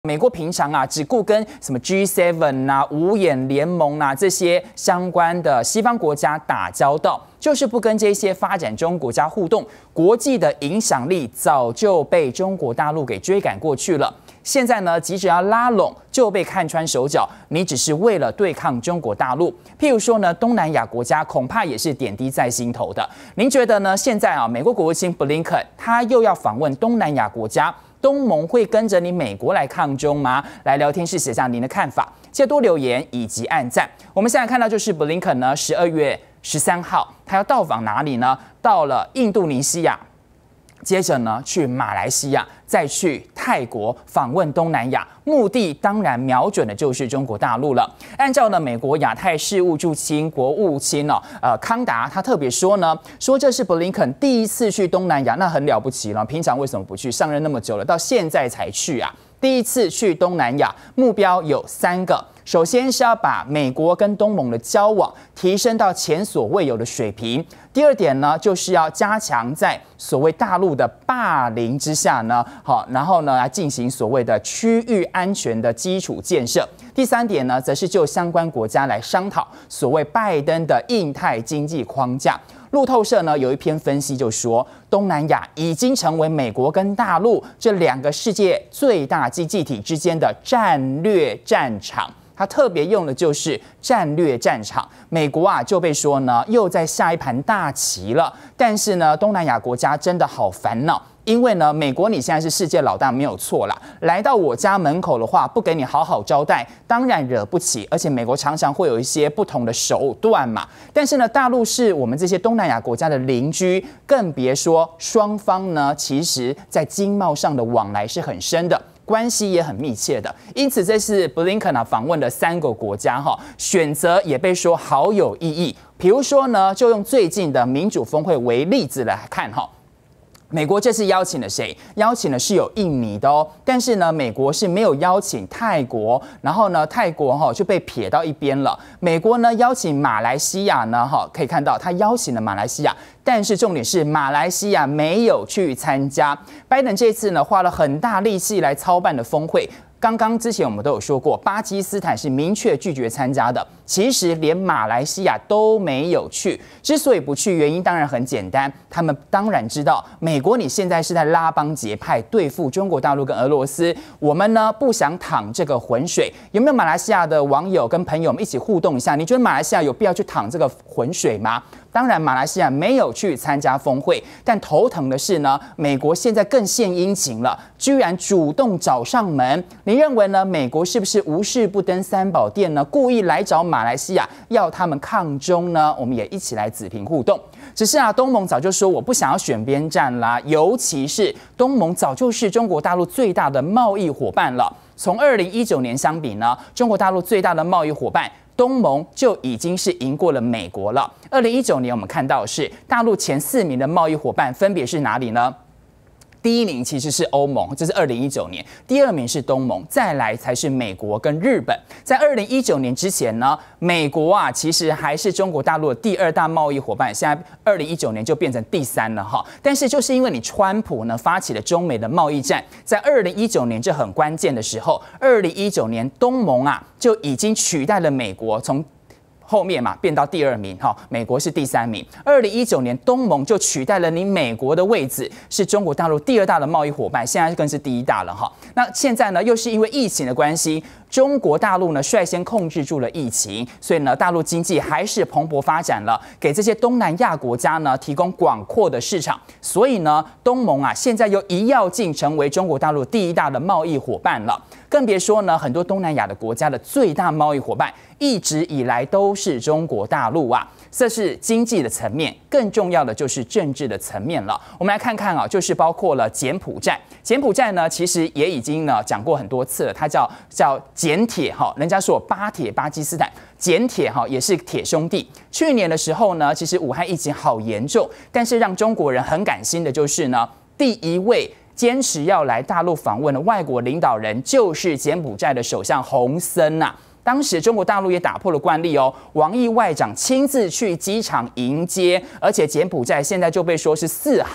美国平常啊，只顾跟什么 G7 啊、五眼联盟啊这些相关的西方国家打交道，就是不跟这些发展中国家互动，国际的影响力早就被中国大陆给追赶过去了。现在呢，急着要拉拢，就被看穿手脚，你只是为了对抗中国大陆。譬如说呢，东南亚国家恐怕也是点滴在心头的。您觉得呢？现在啊，美国国务卿布林肯他又要访问东南亚国家。东盟会跟着你美国来抗中吗？来聊天室写下您的看法，记得多留言以及按赞。我们现在看到就是布林肯呢，12月13号他要到访哪里呢？到了印度尼西亚，接着呢去马来西亚，再去泰国访问东南亚，目的当然瞄准的就是中国大陆了。按照呢美国亚太事务驻青国务卿康达，他特别说呢，说这是布林肯第一次去东南亚，那很了不起了。平常为什么不去？上任那么久了，到现在才去啊。第一次去东南亚，目标有3个。首先是要把美国跟东盟的交往提升到前所未有的水平。第二点呢，就是要加强在所谓大陆的霸凌之下呢，然后呢来进行所谓的区域安全的基础建设。第3点呢，则是就相关国家来商讨所谓拜登的印太经济框架。路透社呢有一篇分析就说，东南亚已经成为美国跟大陆这2个世界最大经济体之间的战略战场。他特别用的就是战略战场，美国啊就被说呢又在下一盘大棋了。但是呢，东南亚国家真的好烦恼。因为呢，美国你现在是世界老大没有错啦，来到我家门口的话，不给你好好招待，当然惹不起。而且美国常常会有一些不同的手段嘛。但是呢，大陆是我们这些东南亚国家的邻居，更别说双方呢，其实在经贸上的往来是很深的。关系也很密切的，因此这次布林肯访问的3个国家选择也被说好有意义。比如说呢，就用最近的民主峰会为例子来看美国这次邀请了谁？邀请的是有印尼的哦，但是呢，美国是没有邀请泰国，然后呢，泰国就被撇到一边了。美国呢邀请马来西亚呢可以看到他邀请了马来西亚，但是重点是马来西亚没有去参加。拜登这次呢花了很大力气来操办的峰会。刚刚之前我们都有说过，巴基斯坦是明确拒绝参加的，其实连马来西亚都没有去。之所以不去，原因当然很简单，他们当然知道美国你现在是在拉帮结派对付中国大陆跟俄罗斯，我们呢不想淌这个浑水。有没有马来西亚的网友跟朋友们一起互动一下？你觉得马来西亚有必要去淌这个浑水吗？当然，马来西亚没有去参加峰会，但头疼的是呢，美国现在更献殷勤了，居然主动找上门。你认为呢？美国是不是无事不登三宝殿呢？故意来找马来西亚，要他们抗中呢？我们也一起来子评互动。只是啊，东盟早就说我不想要选边站啦，尤其是东盟早就是中国大陆最大的贸易伙伴了。从2019年相比呢，中国大陆最大的贸易伙伴。东盟就已经是赢过了美国了。2019年我们看到的是大陆前4名的贸易伙伴分别是哪里呢？第1名其实是欧盟，这是2019年；第2名是东盟，再来才是美国跟日本。在2019年之前呢，美国啊其实还是中国大陆的第2大贸易伙伴，现在2019年就变成第3了哈。但是就是因为你川普呢发起了中美的贸易战，在2019年这很关键的时候，2019年东盟啊就已经取代了美国，从后面嘛变到第2名美国是第3名。2019年东盟就取代了你美国的位置，是中国大陆第2大的贸易伙伴，现在更是第1大了那现在呢，又是因为疫情的关系，中国大陆呢率先控制住了疫情，所以呢大陆经济还是蓬勃发展了，给这些东南亚国家呢提供广阔的市场。所以呢，东盟啊现在又一跃进成为中国大陆第1大的贸易伙伴了。更别说呢，很多东南亚的国家的最大贸易伙伴一直以来都是中国大陆啊。这是经济的层面，更重要的就是政治的层面了。我们来看看就是包括了柬埔寨。柬埔寨呢，其实也已经呢讲过很多次了，它叫柬铁人家说巴铁巴基斯坦，柬铁也是铁兄弟。去年的时候呢，其实武汉疫情好严重，但是让中国人很感心的就是呢，第1位坚持要来大陆访问的外国领导人就是柬埔寨的首相洪森啊。当时中国大陆也打破了惯例王毅外长亲自去机场迎接，而且柬埔寨现在就被说是4好。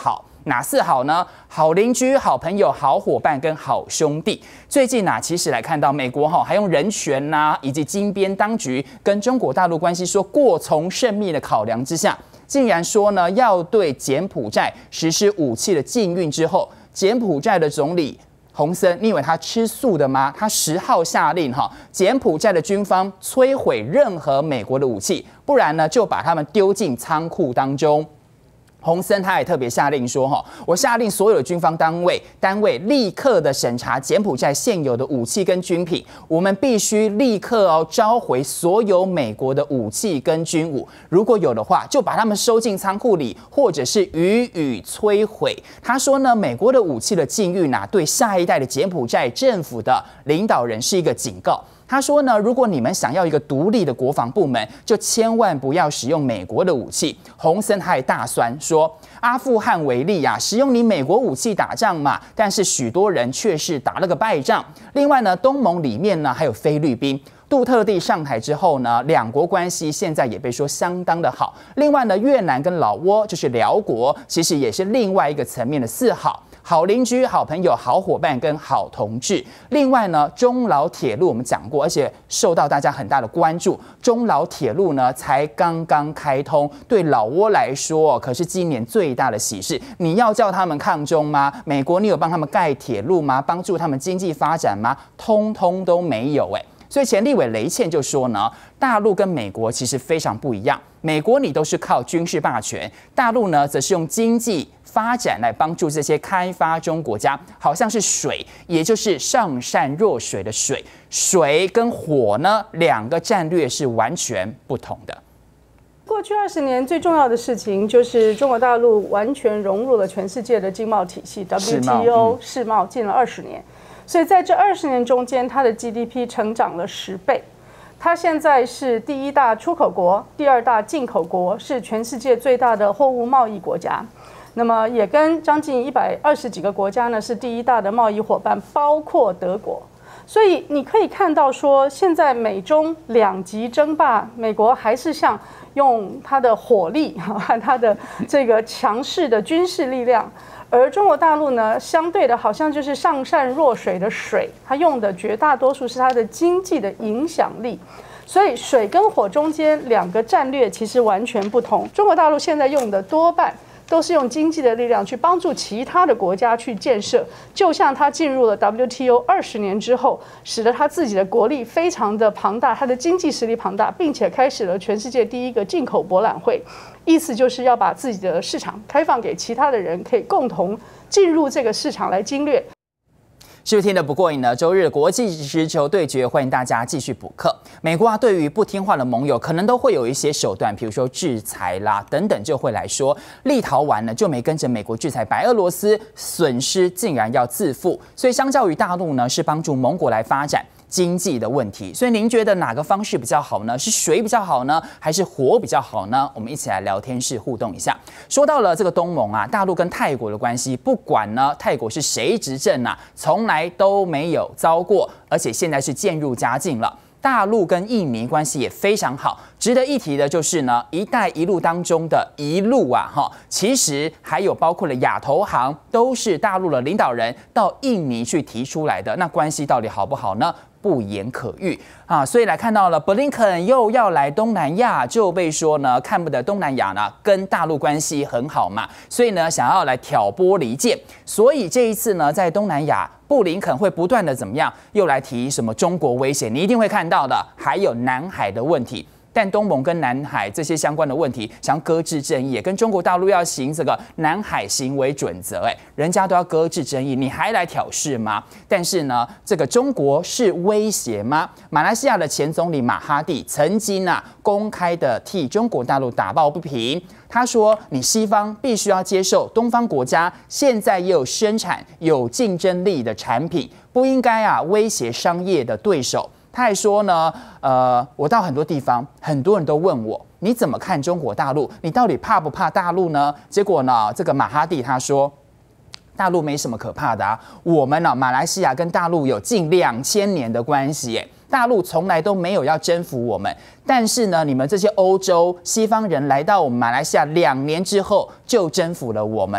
哪4好呢？好邻居、好朋友、好伙伴跟好兄弟。最近其实来看到美国还用人权以及金边当局跟中国大陆关系说过从甚密的考量之下，竟然说呢要对柬埔寨实施武器的禁运之后，柬埔寨的总理洪森，你以为他吃素的吗？他10号下令柬埔寨的军方摧毁任何美国的武器，不然呢就把他们丢进仓库当中。洪森他也特别下令说，我下令所有的军方单位立刻的审查柬埔寨现有的武器跟军品，我们必须立刻召回所有美国的武器跟军武，如果有的话，就把他们收进仓库里，或者是予以摧毁。他说呢，美国的武器的禁运对下一代的柬埔寨政府的领导人是一个警告。他说呢，如果你们想要一个独立的国防部门，就千万不要使用美国的武器。洪森他也大酸说，阿富汗为例使用你美国武器打仗嘛，但是许多人却是打了个败仗。另外呢，东盟里面呢还有菲律宾。杜特地上台之后呢，两国关系现在也被说相当的好。另外呢，越南跟老挝就是辽国，其实也是另外一个层面的4好。好邻居、好朋友、好伙伴跟好同志。另外呢，中老铁路我们讲过，而且受到大家很大的关注。中老铁路呢才刚刚开通，对老挝来说可是今年最大的喜事。你要叫他们抗中吗？美国你有帮他们盖铁路吗？帮助他们经济发展吗？通通都没有所以前立委雷倩就说呢，大陆跟美国其实非常不一样。美国你都是靠军事霸权，大陆呢则是用经济发展来帮助这些开发中国家，好像是水，也就是上善若水的水。水跟火呢，2个战略是完全不同的。 过去20年最重要的事情就是中国大陆完全融入了全世界的经贸体系 WTO 世贸进了20年。所以在这20年中间，它的 GDP 成长了10倍。它现在是第1大出口国，第2大进口国，是全世界最大的货物贸易国家。那么也跟将近120几个国家呢是第1大的贸易伙伴，包括德国。所以你可以看到说，现在美中2极争霸，美国还是像用它的火力和它的这个强势的军事力量。而中国大陆呢，相对的好像就是上善若水的水，它用的绝大多数是它的经济的影响力。所以水跟火中间2个战略其实完全不同。中国大陆现在用的多半都是用经济的力量去帮助其他的国家去建设，就像它进入了 WTO 20年之后，使得它自己的国力非常的庞大，它的经济实力庞大，并且开始了全世界第1个进口博览会。意思就是要把自己的市场开放给其他的人，可以共同进入这个市场来经略。 是不是听得不过瘾呢？周日国际直球对决，欢迎大家继续补课。美国对于不听话的盟友，可能都会有一些手段，比如说制裁啦等等，就会来说。立陶宛呢就没跟着美国制裁白俄罗斯，损失竟然要自负。所以相较于大陆呢，是帮助盟国来发展经济的问题。所以您觉得哪个方式比较好呢？是水比较好呢，还是火比较好呢？我们一起来聊天室互动一下。说到了这个东盟大陆跟泰国的关系，不管呢泰国是谁执政从来都没有糟过，而且现在是渐入佳境了。大陆跟印尼关系也非常好。值得一提的就是呢，一带一路当中的一路其实还有包括了亚投行，都是大陆的领导人到印尼去提出来的。那关系到底好不好呢？不言可喻所以来看到了布林肯又要来东南亚，就被说呢看不得东南亚呢跟大陆关系很好嘛，所以呢想要来挑拨离间。所以这一次呢在东南亚，布林肯会不断的怎么样，又来提什么中国威胁，你一定会看到的，还有南海的问题。但东盟跟南海这些相关的问题，想要搁置争议，跟中国大陆要行这个南海行为准则，人家都要搁置争议，你还来挑事吗？但是呢，这个中国是威胁吗？马来西亚的前总理马哈蒂曾经公开的替中国大陆打抱不平。他说：“你西方必须要接受东方国家现在也有生产有竞争力的产品，不应该威胁商业的对手。”他还说呢，我到很多地方，很多人都问我，你怎么看中国大陆？你到底怕不怕大陆呢？结果呢，这个马哈蒂他说，大陆没什么可怕的我们马来西亚跟大陆有近2000年的关系大陆从来都没有要征服我们，但是呢，你们这些欧洲西方人来到我们马来西亚2年之后就征服了我们了。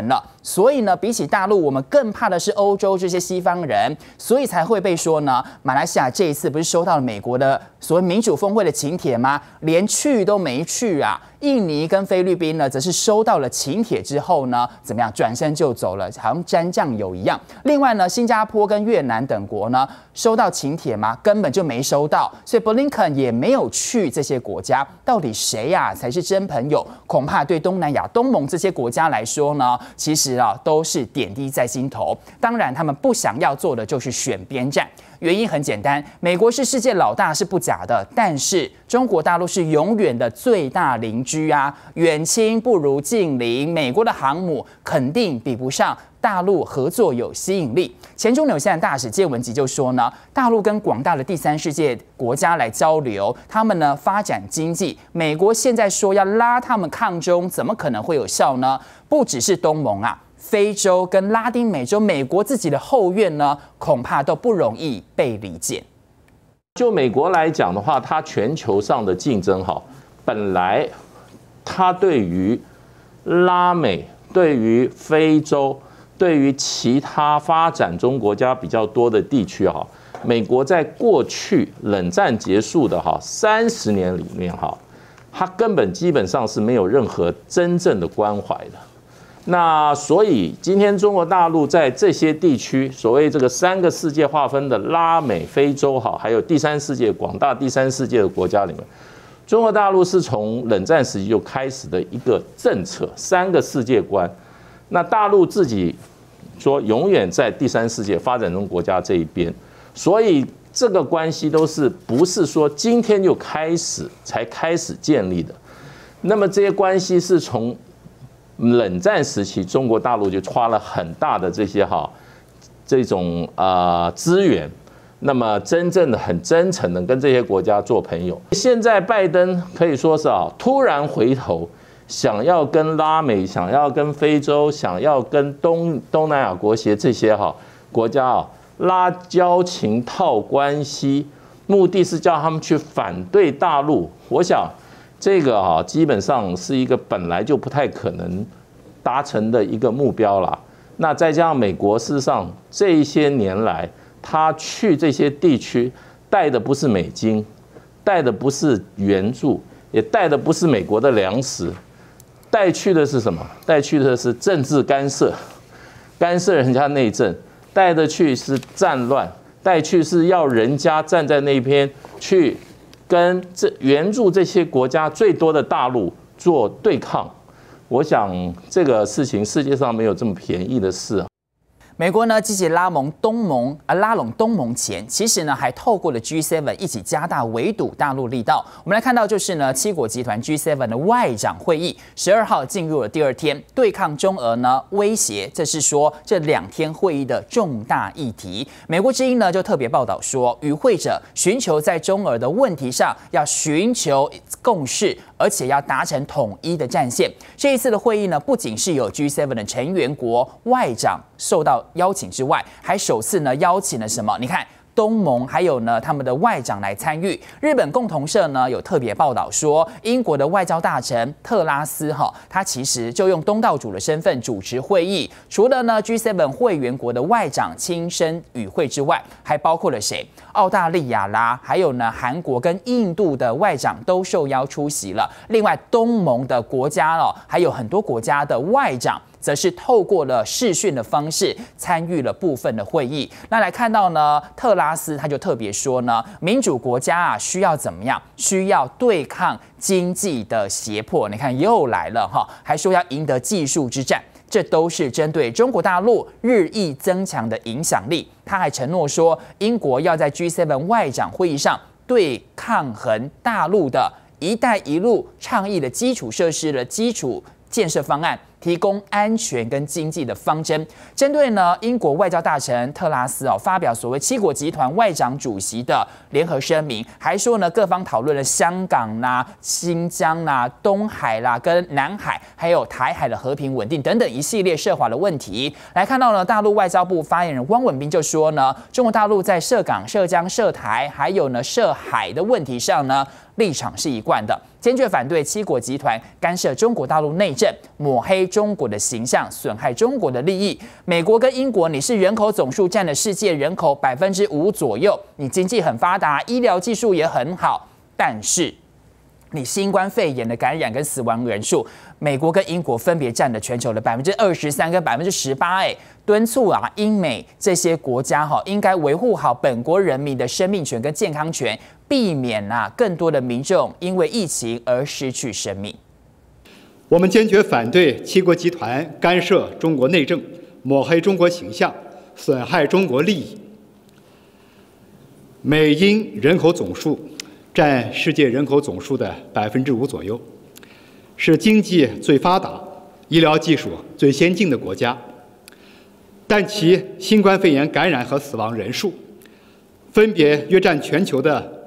所以呢，比起大陆，我们更怕的是欧洲这些西方人，所以才会被说呢，马来西亚这一次不是收到了美国的所谓民主峰会的请帖吗？连去都没去啊！印尼跟菲律宾呢，则是收到了请帖之后呢，怎么样，转身就走了，好像沾酱油一样。另外呢，新加坡跟越南等国呢，收到请帖吗？根本就没收到，所以布林肯也没有去这些国家。到底谁呀才是真朋友？恐怕对东南亚、东盟这些国家来说呢，其实都是点滴在心头。当然，他们不想要做的就是选边站。原因很简单，美国是世界老大是不假的，但是中国大陆是永远的最大邻居啊，远亲不如近邻。美国的航母肯定比不上大陆合作有吸引力。前中纽西兰大使介文吉就说呢，大陆跟广大的第三世界国家来交流，他们呢发展经济，美国现在说要拉他们抗中，怎么可能会有效呢？不只是东盟啊。非洲跟拉丁美洲，美国自己的后院呢，恐怕都不容易被理解。 就美国来讲的话，它全球上的竞争本来它对于拉美、对于非洲、对于其他发展中国家比较多的地区美国在过去冷战结束的30年里面它根本基本上是没有任何真正的关怀的。那所以今天中国大陆在这些地区，所谓这个3个世界划分的拉美、非洲还有第三世界广大第三世界的国家里面，中国大陆是从冷战时期就开始的一个政策，3个世界观。那大陆自己说永远在第三世界发展中国家这一边，所以这个关系都是不是说今天就才开始建立的。那么这些关系是从冷战时期，中国大陆就花了很大的这种资源，那么真正的很真诚的跟这些国家做朋友。现在拜登可以说是突然回头，想要跟拉美、想要跟非洲、想要跟东南亚国协这些国家拉交情、套关系，目的是叫他们去反对大陆。我想。这个基本上是一个本来就不太可能达成的一个目标啦。那再加上美国，事实上这一些年来，他去这些地区带的不是美金，带的不是援助，也带的不是美国的粮食，带去的是什么？带去的是政治干涉，干涉人家内政，带的去是战乱，带去是要人家站在那边去。跟援助这些国家最多的大陆做对抗，我想这个事情世界上没有这么便宜的事美国呢积极拉拢东盟前，其实呢还透过了 G7 一起加大围堵大陆力道。我们来看到就是呢7国集团 G7 的外长会议12号进入了第2天，对抗中俄呢威胁，这是说这2天会议的重大议题。美国之音呢就特别报道说，与会者寻求在中俄的问题上要寻求共识，而且要达成统一的战线。这一次的会议呢，不仅是有 G7 的成员国外长受到邀请之外，还首次呢邀请了什么？你看。东盟还有呢他们的外长来参与。日本共同社呢有特别报道说，英国的外交大臣特拉斯他其实就用东道主的身份主持会议。除了呢 G7 会员国的外长亲身与会之外，还包括了谁？澳大利亚啦，还有呢韩国跟印度的外长都受邀出席了。另外东盟的国家还有很多国家的外长。则是透过了视讯的方式参与了部分的会议。那来看到呢，特拉斯他就特别说呢，民主国家需要怎么样？需要对抗经济的胁迫。你看又来了还说要赢得技术之战。这都是针对中国大陆日益增强的影响力。他还承诺说，英国要在 G7 外长会议上对抗衡大陆的一带一路倡议的基础设施的基础建设方案，提供安全跟经济的方针。针对呢英国外交大臣特拉斯发表所谓7国集团外长主席的联合声明，还说呢各方讨论了香港啦、新疆啦、东海啦、跟南海还有台海的和平稳定等等一系列涉华的问题。来看到呢大陆外交部发言人汪文斌就说呢，中国大陆在涉港、涉疆、涉台还有呢涉海的问题上呢立场是一贯的，坚决反对7国集团干涉中国大陆内政，抹黑中国的形象，损害中国的利益。美国跟英国，你是人口总数占了世界人口5%左右，你经济很发达，医疗技术也很好，但是你新冠肺炎的感染跟死亡人数，美国跟英国分别占了全球的23%跟18%。敦促英美这些国家应该维护好本国人民的生命权跟健康权，避免更多的民众因为疫情而失去生命。 我们坚决反对七国集团干涉中国内政，抹黑中国形象，损害中国利益。美英人口总数占世界人口总数的5%左右，是经济最发达、医疗技术最先进的国家，但其新冠肺炎感染和死亡人数分别约占全球的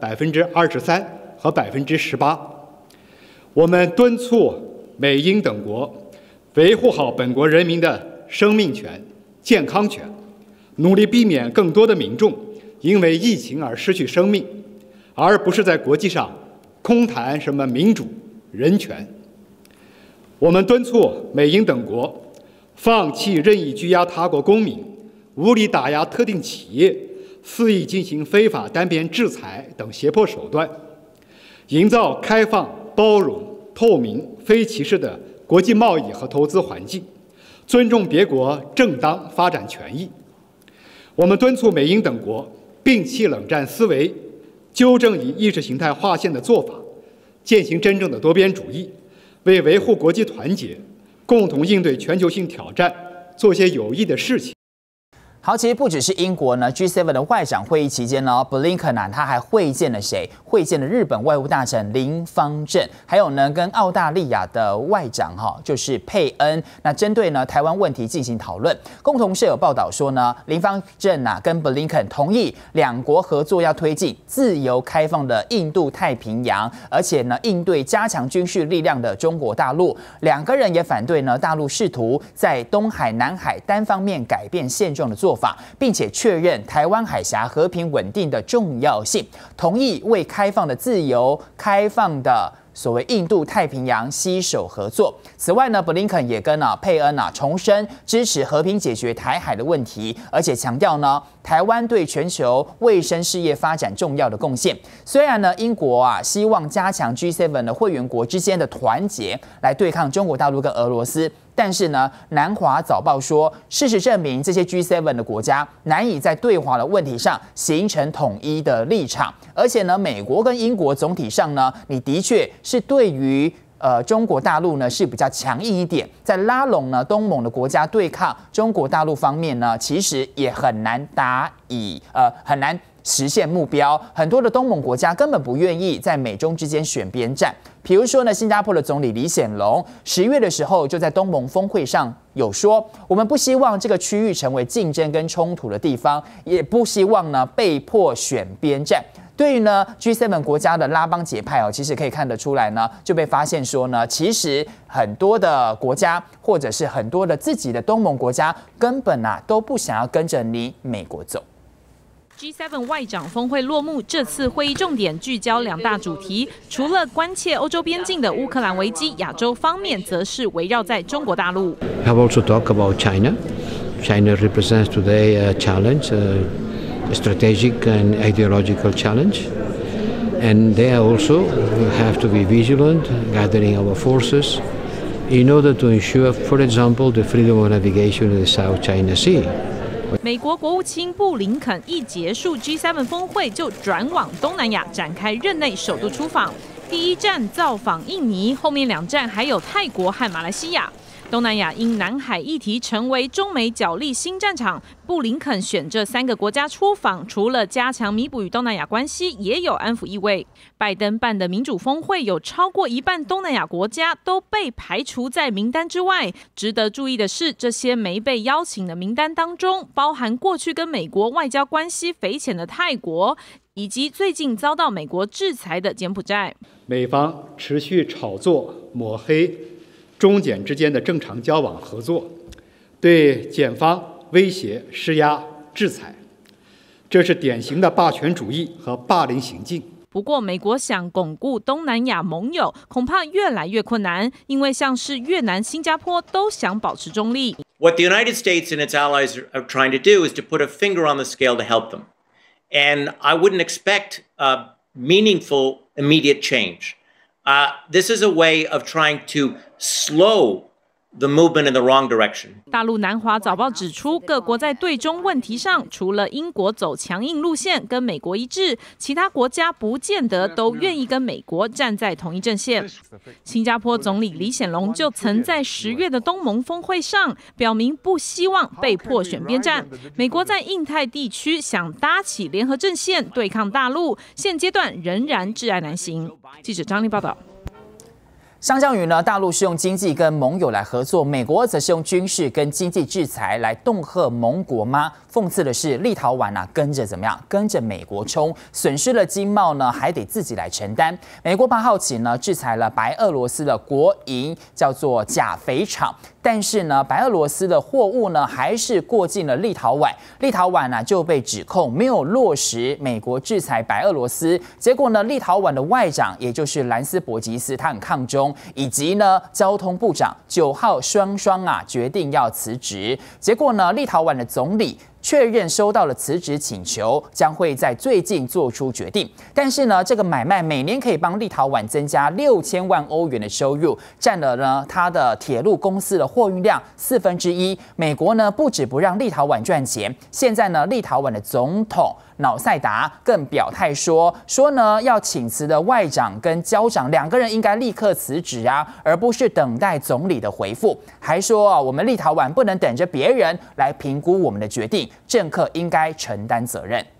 23%和18%。我们敦促美英等国维护好本国人民的生命权、健康权，努力避免更多的民众因为疫情而失去生命，而不是在国际上空谈什么民主、人权。我们敦促美英等国放弃任意拘押他国公民、无理打压特定企业、肆意进行非法单边制裁等胁迫手段，营造开放、包容、透明、非歧视的国际贸易和投资环境，尊重别国正当发展权益。我们敦促美英等国摒弃冷战思维，纠正以意识形态划线的做法，践行真正的多边主义，为维护国际团结、共同应对全球性挑战做些有益的事情。 好，其实不只是英国呢 ，G7 的外长会议期间呢，布林肯他还会见了谁？会见了日本外务大臣林芳正，还有呢跟澳大利亚的外长就是佩恩。那针对呢台湾问题进行讨论。共同社有报道说呢，林芳正跟布林肯同意两国合作要推进自由开放的印度太平洋，而且呢应对加强军事力量的中国大陆。两个人也反对呢大陆试图在东海、南海单方面改变现状的做法，并且确认台湾海峡和平稳定的重要性，同意为开放的自由开放的所谓印度太平洋携手合作。此外呢，布林肯也跟佩恩重申支持和平解决台海的问题，而且强调呢台湾对全球卫生事业发展重要的贡献。虽然呢英国希望加强 G7 的会员国之间的团结，来对抗中国大陆跟俄罗斯。但是呢，南华早报说，事实证明这些 G7 的国家难以在对华的问题上形成统一的立场，而且呢，美国跟英国总体上呢，你的确是对于中国大陆呢是比较强硬一点，在拉拢呢东盟的国家对抗中国大陆方面呢，其实也很难很难实现目标。很多的东盟国家根本不愿意在美中之间选边站。比如说呢，新加坡的总理李显龙10月的时候就在东盟峰会上有说，我们不希望这个区域成为竞争跟冲突的地方，也不希望呢被迫选边站。对于呢 G7 国家的拉帮结派其实可以看得出来呢，就被发现说呢，其实很多的国家或者是很多的自己的东盟国家根本都不想要跟着你美国走。 G7 外长峰会落幕，这次会议重点聚焦2大主题，除了关切欧洲边境的乌克兰危机，亚洲方面则是围绕在中国大陆。 We have also talked about China. China represents today a challenge, a strategic and ideological challenge. And there also we have to be vigilant, gathering our forces in order to ensure, for example, the freedom of navigation in the South China Sea. 美国国务卿布林肯一结束 G7 峰会，就转往东南亚展开任内首度出访。第1站造访印尼，后面2站还有泰国和马来西亚。东南亚因南海议题成为中美角力新战场，布林肯选这3个国家出访，除了加强弥补与东南亚关系，也有安抚意味。拜登办的民主峰会有超过1半东南亚国家都被排除在名单之外。值得注意的是，这些没被邀请的名单当中，包含过去跟美国外交关系匪浅的泰国，以及最近遭到美国制裁的柬埔寨。 美方持续炒作抹黑中柬之间的正常交往合作，对检方威胁、施压、制裁，这是典型的霸权主义和霸凌行径。 不过，美国想巩固东南亚盟友，恐怕越来越困难，因为像是越南、新加坡都想保持中立。 What the United States and its allies are trying to do is to put a finger on the scale to help them. And I wouldn't expect meaningful immediate change. This is a way of trying to slow the movement in the wrong direction. 大陆南华早报指出，各国在对中问题上，除了英国走强硬路线跟美国一致，其他国家不见得都愿意跟美国站在同一阵线。新加坡总理李显龙就曾在10月的东盟峰会上表明，不希望被迫选边站。美国在印太地区想搭起联合阵线对抗大陆，现阶段仍然窒碍难行。记者张丽报道。 相较于呢，大陆是用经济跟盟友来合作，美国则是用军事跟经济制裁来恫吓盟国吗？讽刺的是，立陶宛跟着怎么样？跟着美国冲，损失了经贸呢，还得自己来承担。美国8号起呢，制裁了白俄罗斯的国营叫做钾肥厂，但是呢，白俄罗斯的货物呢，还是过境了立陶宛。立陶宛就被指控没有落实美国制裁白俄罗斯，结果呢，立陶宛的外长也就是兰斯伯吉斯，他很抗中。以及呢，交通部长9号双决定要辞职。结果呢，立陶宛的总理确认收到了辞职请求，将会在最近做出决定。但是呢，这个买卖每年可以帮立陶宛增加6000万欧元的收入，占了呢它的铁路公司的货运量1/4。美国呢不止不让立陶宛赚钱，现在呢，立陶宛的总统瑙塞达更表态说呢，要请辞的外长跟交长2个人应该立刻辞职啊，而不是等待总理的回复。还说我们立陶宛不能等着别人来评估我们的决定，政客应该承担责任。